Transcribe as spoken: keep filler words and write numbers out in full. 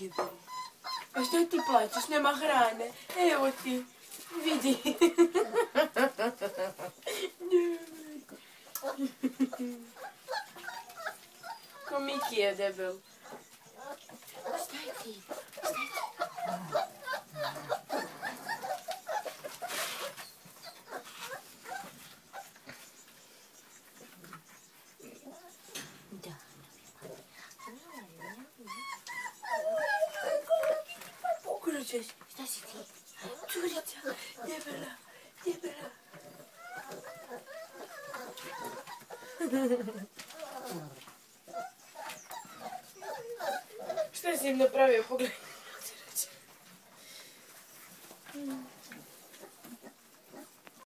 A što ti plaćeš? Nema hrane. Evo ti. Vidi. Ko Miki je debel. Staj ti. Staj ti. Da. Pokručeš. Šta si ti? Curica. Debela. Debela. Šta si im napravio? Pogledaj.